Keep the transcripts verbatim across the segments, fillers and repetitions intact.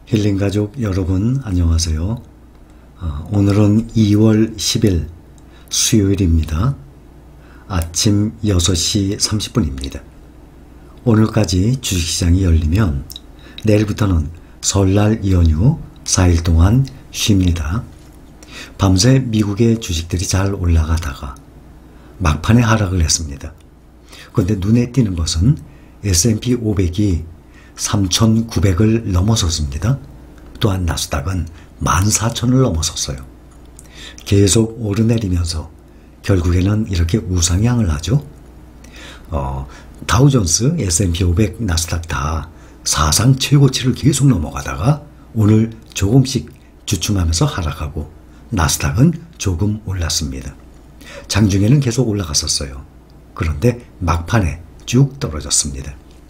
힐링가족 여러분 안녕하세요. 어, 오늘은 이월 십일 수요일입니다. 아침 여섯 시 삼십 분입니다. 오늘까지 주식시장이 열리면 내일부터는 설날 연휴 사 일 동안 쉽니다. 밤새 미국의 주식들이 잘 올라가다가 막판에 하락을 했습니다. 그런데 눈에 띄는 것은 에스 앤 피 오백이 삼천구백을 넘어섰습니다. 또한 나스닥은 만 사천을 넘어섰어요. 계속 오르내리면서 결국에는 이렇게 우상향을 하죠. 어, 다우존스, 에스 앤 피 오백, 나스닥 다 사상 최고치를 계속 넘어가다가 오늘 조금씩 주춤하면서 하락하고 나스닥은 조금 올랐습니다. 장중에는 계속 올라갔었어요. 그런데 막판에 쭉 떨어졌습니다.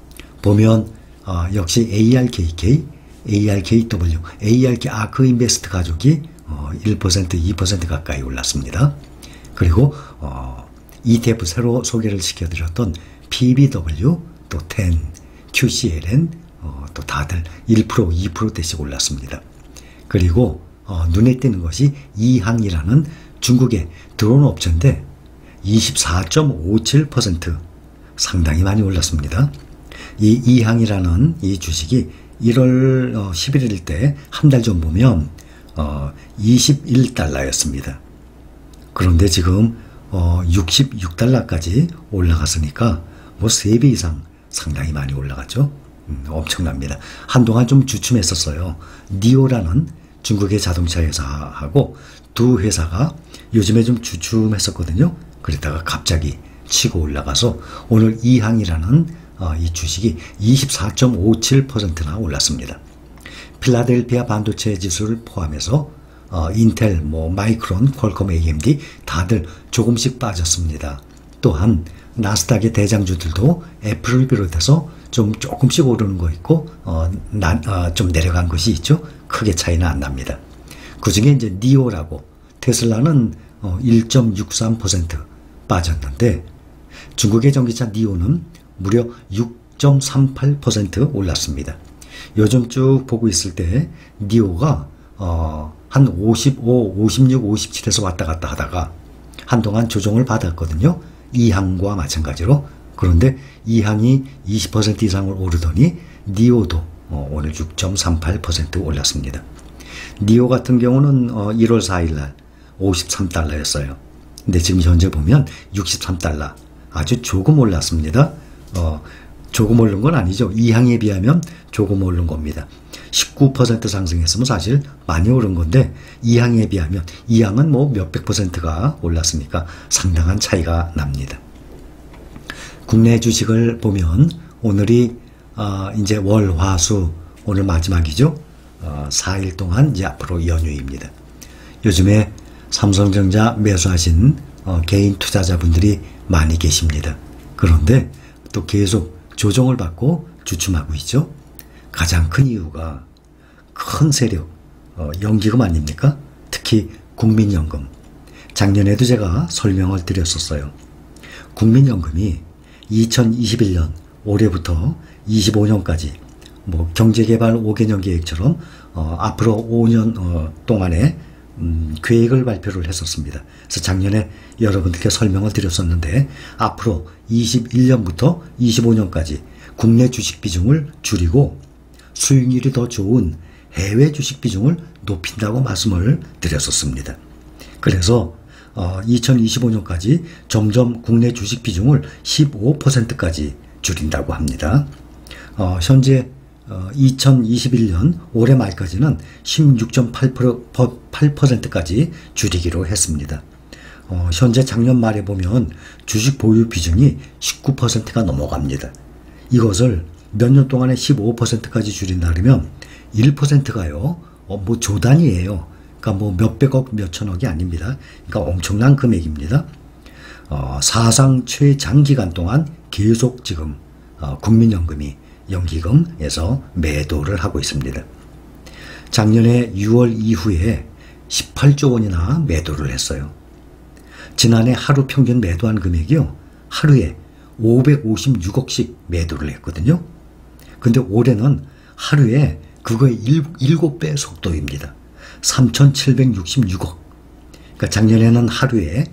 보면 어, 역시 에이 알 케이 케이, 에이 알 케이 더블유, 에이 알 케이 아크 인베스트 가족이 어, 일 퍼센트, 이 퍼센트 가까이 올랐습니다. 그리고 어, 이 티 에프 새로 소개를 시켜드렸던 피 비 더블유, 또 텐, 큐 씨 엘 엔 어, 또 다들 일 퍼센트, 이 퍼센트대씩 올랐습니다. 그리고 어, 눈에 띄는 것이 이항이라는 중국의 드론 업체인데 이십사 점 오칠 퍼센트 상당히 많이 올랐습니다. 이 이항이라는 이 주식이 일월 십일일 때 한 달 전 보면 어, 이십일 달러였습니다. 그런데 지금 어, 육십육 달러까지 올라갔으니까 뭐 세 배 이상 상당히 많이 올라갔죠. 음, 엄청납니다. 한동안 좀 주춤했었어요. 니오라는 중국의 자동차 회사하고 두 회사가 요즘에 좀 주춤했었거든요. 그러다가 갑자기 치고 올라가서 오늘 이항이라는 어, 이 주식이 이십사 점 오칠 퍼센트나 올랐습니다. 필라델피아 반도체 지수를 포함해서 어, 인텔, 뭐 마이크론, 퀄컴, 에이 엠 디 다들 조금씩 빠졌습니다. 또한 나스닥의 대장주들도 애플을 비롯해서 좀 조금씩 오르는 거 있고 어, 나, 어, 좀 내려간 것이 있죠. 크게 차이는 안 납니다. 그 중에 이제 니오라고 테슬라는 어, 일 점 육삼 퍼센트 빠졌는데 중국의 전기차 니오는 무려 육 점 삼팔 퍼센트 올랐습니다. 요즘 쭉 보고 있을 때 니오가 어, 한 오십오, 오십육, 오십칠에서 왔다 갔다 하다가 한동안 조정을 받았거든요. 이항과 마찬가지로. 그런데 이항이 이십 퍼센트 이상을 오르더니 니오도 어, 오늘 육 점 삼팔 퍼센트 올랐습니다. 니오 같은 경우는 어, 일월 사일 날 오십삼 달러였어요. 근데 지금 현재 보면 육십삼 달러. 아주 조금 올랐습니다. 어, 조금 오른 건 아니죠. 이항에 비하면 조금 오른 겁니다. 십구 퍼센트 상승했으면 사실 많이 오른 건데 이항에 비하면 이항은 뭐 몇백 퍼센트가 올랐으니까 상당한 차이가 납니다. 국내 주식을 보면 오늘이 어, 이제 월, 화, 수 오늘 마지막이죠. 어, 사 일 동안 이제 앞으로 연휴입니다. 요즘에 삼성전자 매수하신 어, 개인 투자자분들이 많이 계십니다. 그런데 또 계속 조정을 받고 주춤하고 있죠. 가장 큰 이유가 큰 세력, 어, 연기금 아닙니까? 특히 국민연금. 작년에도 제가 설명을 드렸었어요. 국민연금이 이천이십일 년 올해부터 이십오 년까지 뭐 경제개발 오 개년 계획처럼 어, 앞으로 오 년 어, 동안에 음, 계획을 발표를 했었습니다. 그래서 작년에 여러분들께 설명을 드렸었는데 앞으로 이십일 년부터 이십오 년까지 국내 주식 비중을 줄이고 수익률이 더 좋은 해외 주식 비중을 높인다고 말씀을 드렸었습니다. 그래서 어, 이천이십오 년까지 점점 국내 주식 비중을 십오 퍼센트까지 줄인다고 합니다. 어, 현재 어, 이천이십일 년 올해 말까지는 십육 점 팔 퍼센트까지 줄이기로 했습니다. 어, 현재 작년 말에 보면 주식 보유 비중이 십구 퍼센트가 넘어갑니다. 이것을 몇 년 동안에 십오 퍼센트까지 줄인다면 일 퍼센트가요. 어, 뭐 조단이에요. 그러니까 뭐 몇백억, 몇천억이 아닙니다. 그러니까 엄청난 금액입니다. 어, 사상 최장기간 동안 계속 지금 어, 국민연금이 연기금에서 매도를 하고 있습니다. 작년에 유월 이후에 십팔조 원이나 매도를 했어요. 지난해 하루 평균 매도한 금액이요. 하루에 오백오십육억씩 매도를 했거든요. 근데 올해는 하루에 그거의 일곱 배 속도입니다. 삼천칠백육십육억. 그러니까 작년에는 하루에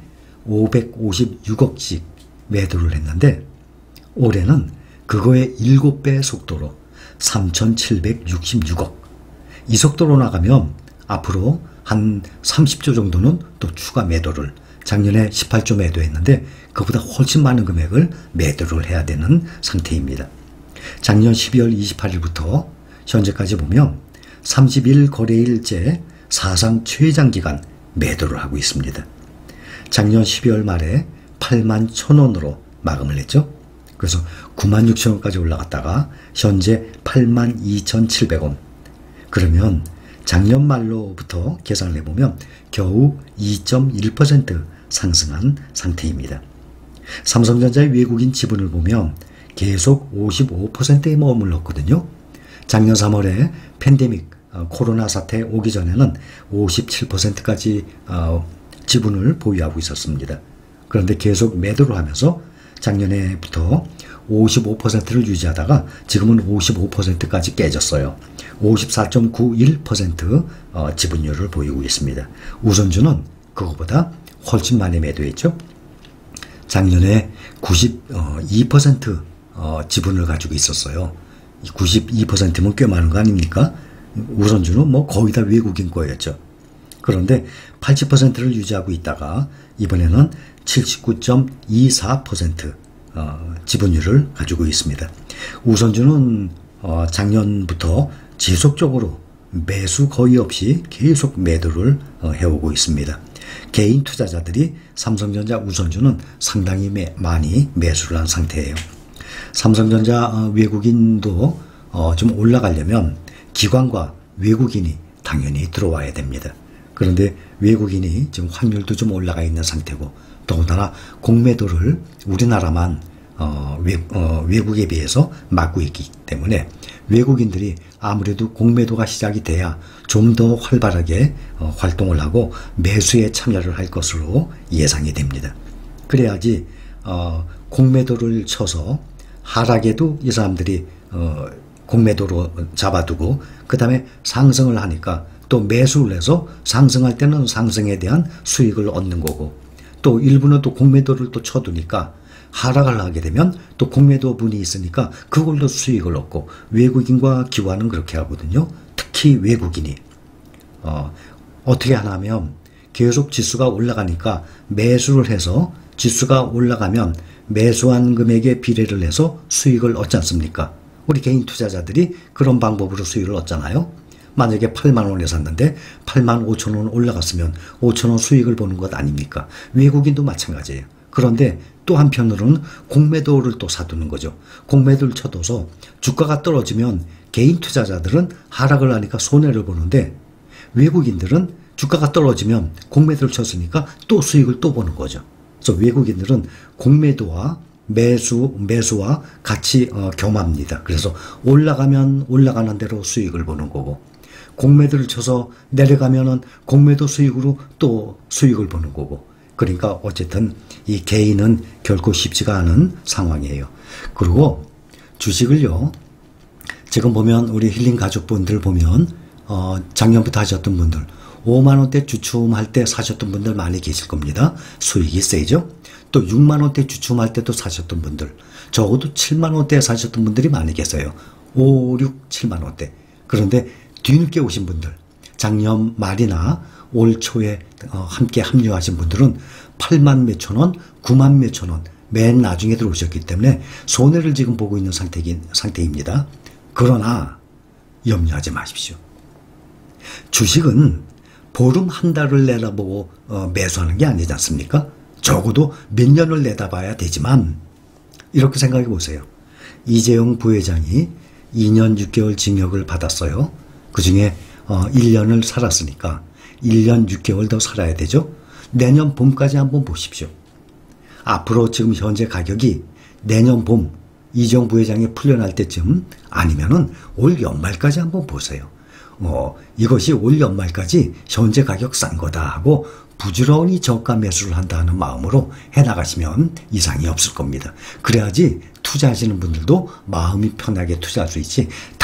오백오십육억씩 매도를 했는데 올해는 그거의 일곱 배 속도로 삼천칠백육십육억. 이 속도로 나가면 앞으로 한 삼십조 정도는 또 추가 매도를, 작년에 십팔조 매도했는데 그보다 훨씬 많은 금액을 매도를 해야 되는 상태입니다. 작년 십이월 이십팔일부터 현재까지 보면 삼십일 거래일째 사상 최장기간 매도를 하고 있습니다. 작년 십이월 말에 팔만 천원으로 마감을 했죠. 그래서 구만 육천원까지 올라갔다가 현재 팔만 이천칠백원. 그러면 작년 말로부터 계산을 해보면 겨우 이 점 일 퍼센트 상승한 상태입니다. 삼성전자의 외국인 지분을 보면 계속 오십오 퍼센트에 머물렀거든요. 작년 삼월에 팬데믹 코로나 사태 오기 전에는 오십칠 퍼센트까지 지분을 보유하고 있었습니다. 그런데 계속 매도를 하면서 작년에부터 오십오 퍼센트를 유지하다가 지금은 오십오 퍼센트까지 깨졌어요. 오십사 점 구일 퍼센트 지분율을 보이고 있습니다. 우선주는 그거보다 훨씬 많이 매도했죠. 작년에 구십이 퍼센트 지분을 가지고 있었어요. 구십이 퍼센트면 꽤 많은 거 아닙니까? 우선주는 뭐 거의 다 외국인 거였죠. 그런데 팔십 퍼센트를 유지하고 있다가 이번에는 칠십구 점 이사 퍼센트 지분율을 가지고 있습니다. 우선주는 작년부터 지속적으로 매수 거의 없이 계속 매도를 해오고 있습니다. 개인 투자자들이 삼성전자 우선주는 상당히 매, 많이 매수를 한 상태예요. 삼성전자 외국인도 좀 올라가려면 기관과 외국인이 당연히 들어와야 됩니다. 그런데 외국인이 지금 확률도 좀 올라가 있는 상태고 더군다나 공매도를 우리나라만 어, 외, 어, 외국에 비해서 막고 있기 때문에 외국인들이 아무래도 공매도가 시작이 돼야 좀 더 활발하게 어, 활동을 하고 매수에 참여를 할 것으로 예상이 됩니다. 그래야지 어, 공매도를 쳐서 하락에도 이 사람들이 어, 공매도로 잡아두고 그 다음에 상승을 하니까 또 매수를 해서 상승할 때는 상승에 대한 수익을 얻는 거고 또 일부는 또 공매도를 또 쳐두니까 하락을 하게 되면 또 공매도 분이 있으니까 그걸로 수익을 얻고 외국인과 기관은 그렇게 하거든요. 특히 외국인이 어, 어떻게 하냐면 계속 지수가 올라가니까 매수를 해서 지수가 올라가면 매수한 금액에 비례를 해서 수익을 얻지 않습니까? 우리 개인 투자자들이 그런 방법으로 수익을 얻잖아요. 만약에 팔만 원에 샀는데 팔만 오천 원 올라갔으면 오천 원 수익을 보는 것 아닙니까? 외국인도 마찬가지예요. 그런데 또 한편으로는 공매도를 또 사두는 거죠. 공매도를 쳐둬서 주가가 떨어지면 개인 투자자들은 하락을 하니까 손해를 보는데 외국인들은 주가가 떨어지면 공매도를 쳤으니까 또 수익을 또 보는 거죠. 그래서 외국인들은 공매도와 매수, 매수와 같이 어, 겸합니다. 그래서 올라가면 올라가는 대로 수익을 보는 거고 공매도를 쳐서 내려가면은 공매도 수익으로 또 수익을 보는 거고 그러니까 어쨌든 이 개인은 결코 쉽지가 않은 상황이에요. 그리고 주식을요. 지금 보면 우리 힐링 가족분들 보면 어, 작년부터 하셨던 분들 오만 원대 주춤할 때 사셨던 분들 많이 계실 겁니다. 수익이 세죠. 또 육만 원대 주춤할 때도 사셨던 분들 적어도 칠만 원대에 사셨던 분들이 많이 계세요. 오, 육, 칠만 원대. 그런데 뒤늦게 오신 분들 작년 말이나 올 초에 함께 합류하신 분들은 팔만 몇천 원, 구만 몇천 원 맨 나중에 들어오셨기 때문에 손해를 지금 보고 있는 상태긴, 상태입니다. 그러나 염려하지 마십시오. 주식은 보름 한 달을 내다보고 어, 매수하는 게 아니지 않습니까? 적어도 몇 년을 내다봐야 되지만 이렇게 생각해 보세요. 이재용 부회장이 이 년 육 개월 징역을 받았어요. 그 중에 어, 일 년을 살았으니까 일 년 육 개월 더 살아야 되죠. 내년 봄까지 한번 보십시오. 앞으로 지금 현재 가격이 내년 봄 이재용 부회장이 풀려날 때쯤 아니면은 올 연말까지 한번 보세요. 어, 이것이 올 연말까지 현재 가격 싼 거다 하고 부지런히 저가 매수를 한다는 마음으로 해나가시면 이상이 없을 겁니다. 그래야지 투자하시는 분들도 마음이 편하게 투자할 수 있지 다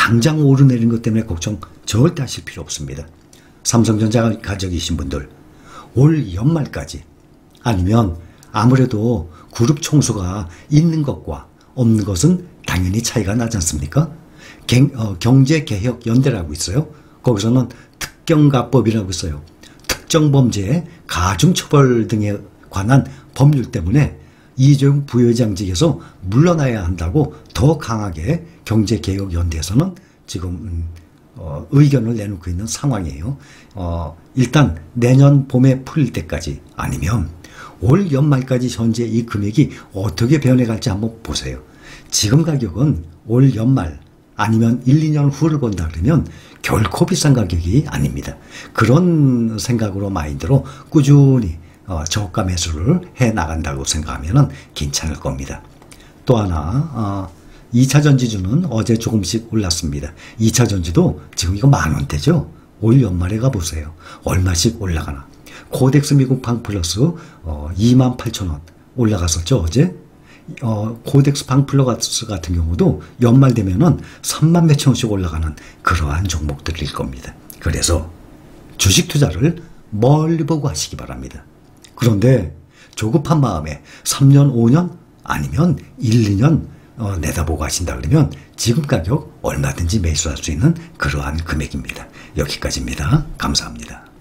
당장 오르내린 것 때문에 걱정 절대 하실 필요 없습니다. 삼성전자 가족이신 분들 올 연말까지 아니면 아무래도 그룹 총수가 있는 것과 없는 것은 당연히 차이가 나지 않습니까? 경, 어, 경제개혁연대라고 있어요. 거기서는 특경가법이라고 있어요. 특정범죄, 가중처벌 등에 관한 법률 때문에 이재용 부회장직에서 물러나야 한다고 더 강하게 경제개혁연대에서는 지금 음, 어, 의견을 내놓고 있는 상황이에요. 어, 일단 내년 봄에 풀릴 때까지 아니면 올 연말까지 현재 이 금액이 어떻게 변해갈지 한번 보세요. 지금 가격은 올 연말 아니면 일, 이 년 후를 본다 그러면 결코 비싼 가격이 아닙니다. 그런 생각으로 마인드로 꾸준히 어, 저가 매수를 해 나간다고 생각하면 괜찮을 겁니다. 또 하나 어, 이 차 전지주는 어제 조금씩 올랐습니다. 이 차 전지도 지금 이거 만 원대죠. 올 연말에 가보세요. 얼마씩 올라가나. 코덱스 미국 방 플러스 어, 이만 팔천 원 올라갔었죠 어제. 어, 코덱스 방 플러스 같은 경우도 연말 되면은 삼만 몇천 원씩 올라가는 그러한 종목들일 겁니다. 그래서 주식 투자를 멀리 보고 하시기 바랍니다. 그런데 조급한 마음에 삼 년, 오 년 아니면 일, 이 년 어, 내다보고 하신다 그러면 지금 가격 얼마든지 매수할 수 있는 그러한 금액입니다. 여기까지입니다. 감사합니다.